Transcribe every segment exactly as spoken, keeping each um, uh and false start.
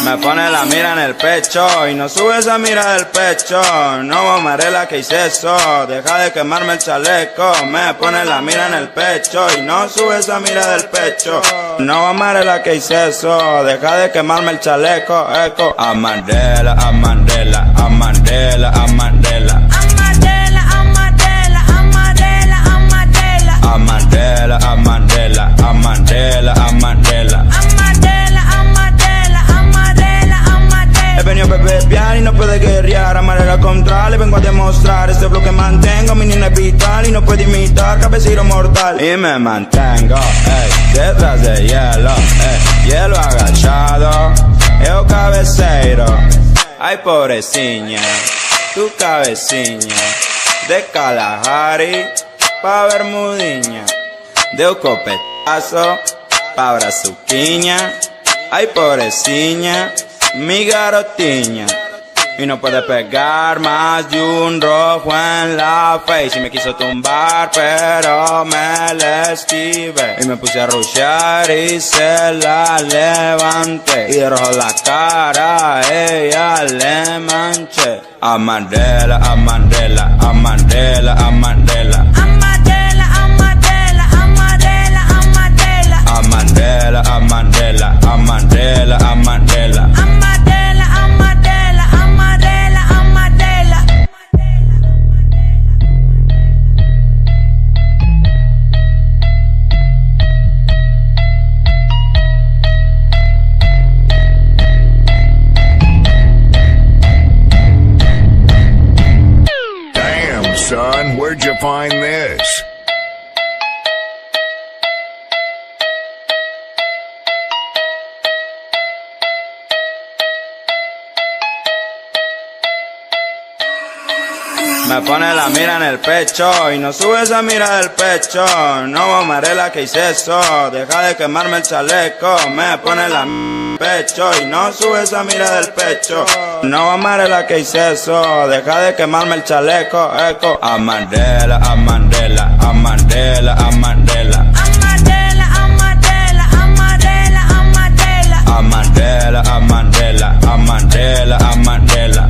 Me pone la mira en el pecho y no sube esa mira del pecho. No, Amarela, que hice eso, deja de quemarme el chaleco. Me pone la mira en el pecho y no sube esa mira del pecho. No, Amarela, que hice eso, deja de quemarme el chaleco. Eco. Amarela, Amarela, Amarela, Amarela. Amarela, Amarela, Amarela, Amarela. Amarela, Amarela, Amarela, Amarela. He venido a beber y no puede guerrear. Amarela contra, le vengo a demostrar. Este bloque mantengo, mi niña es vital y no puede imitar cabecero mortal. Y me mantengo, ey, detrás de hielo, ey, hielo agachado, eu cabeceiro. Ay, pobrecilla, tu cabeciña, de Kalahari pa Bermudiña, de un copetazo pa Brazuquiña. Ay, pobrecilla, mi garotiña. Y no puede pegar más de un rojo en la face. Y me quiso tumbar pero me le esquivé. Y me puse a rushear y se la levanté. Y de rojo la cara a ella le manché. Amarela, Amarela, Amarela, Amarela. Amarela, Amarela, Amarela, Amarela. Amarela, Amarela, Amarela, Amarela. Son, where'd you find this? Me pone la mira en el pecho y no sube esa mira del pecho. No, Amarela, que hice eso, deja de quemarme el chaleco. Me pone la m en el pecho y no sube esa mira del pecho. No, Amarela, que hice eso, deja de quemarme el chaleco. Eco. Amarela, Amarela, Amarela, Amarela. Amarela, Amarela, Amarela, Amarela. Amarela, Amarela, Amarela, Amarela.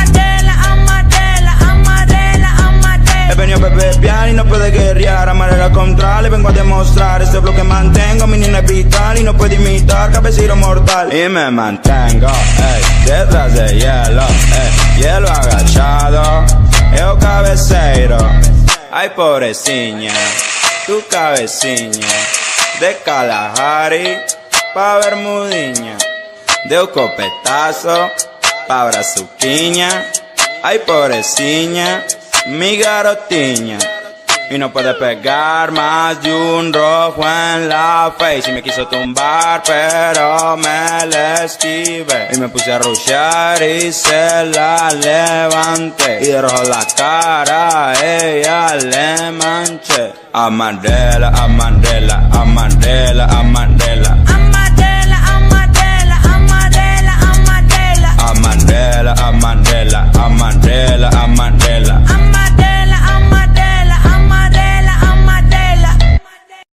He venido a beber y no puede guerrear. Amarela contra, le vengo a demostrar. Este bloque mantengo, mi niña es vital y no puede imitar cabecero mortal. Y me mantengo, ey, detrás de hielo, ey, hielo agachado, eu cabeceiro. Ay, pobrecilla, tu cabeciña, de Kalahari pa Bermudiña, de un copetazo pa Brazuquiña. Ay, pobrecilla, mi garotiña. Y no puede pegar más de un rojo en la face. Y me quiso tumbar pero me le esquivé. Y me puse a rushear y se la levanté. Y de rojo la cara a ella le manché. Amarela, Amarela, Amarela, Amarela.